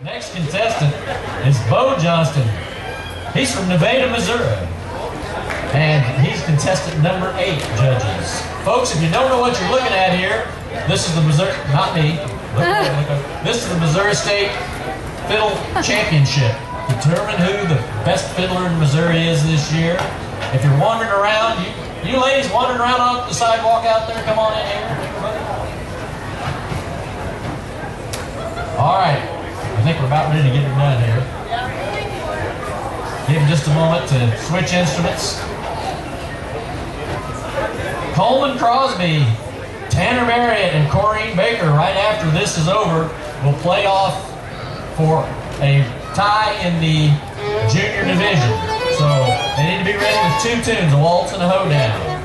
Next contestant is Beau Johnston. He's from Nevada, Missouri. And he's contestant number 8, judges. Folks, if you don't know what you're looking at here, this is the Missouri, not me, this is the Missouri State Fiddle Championship. Determine who the best fiddler in Missouri is this year. If you're wandering around, you ladies wandering around on the sidewalk out there, come on in here. All right, I think we're about ready to get it done here. Give them just a moment to switch instruments. Coleman Crosby, Tanner Marriott, and Corrine Baker, right after this is over, will play off for a tie in the junior division. So they need to be ready with 2 tunes, a waltz and a hoedown.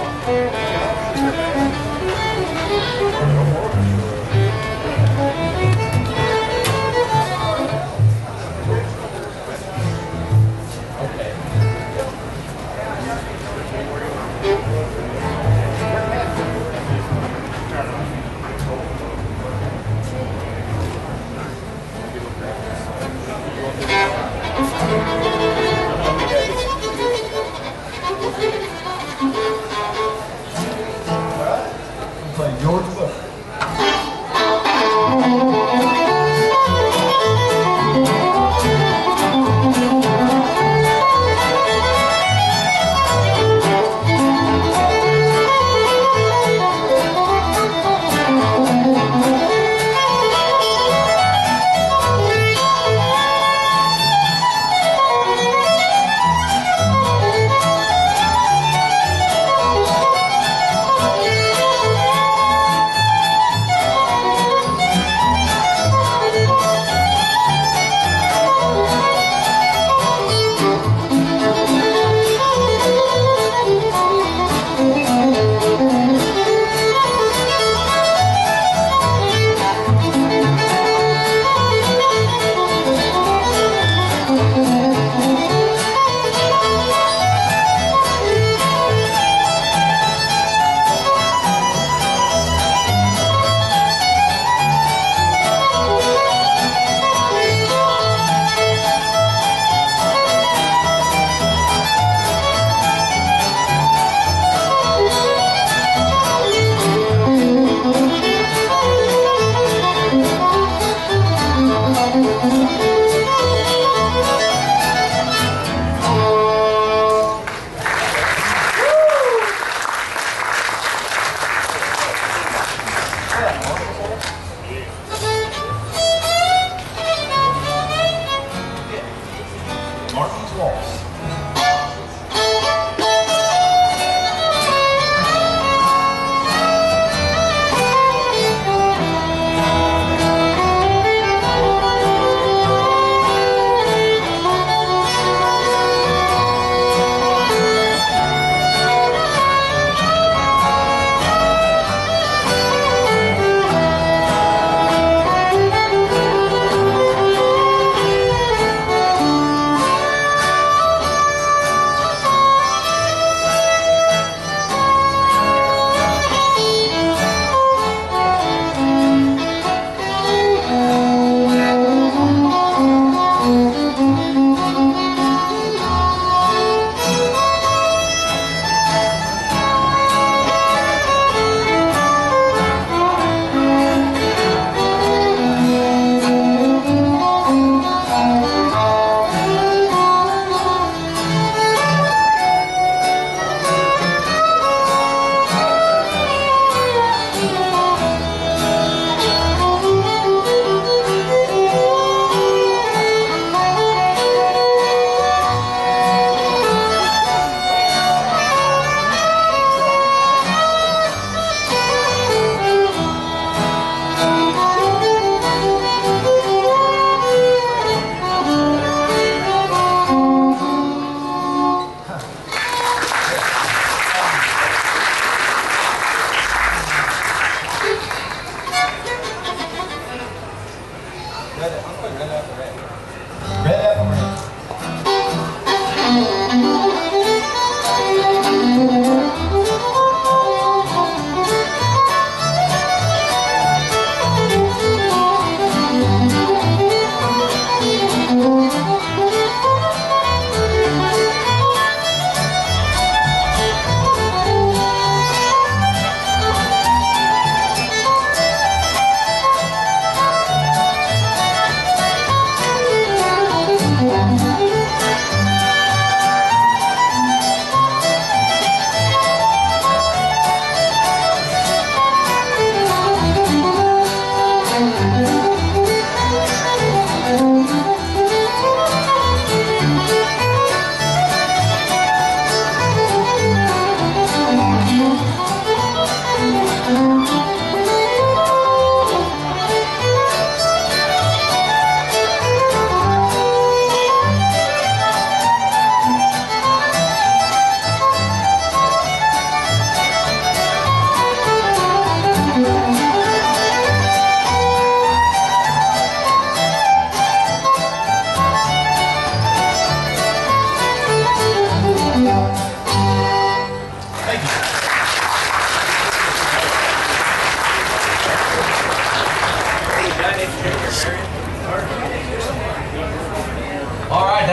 Waltz.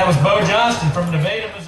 That was Beau Johnston from Nevada, Missouri.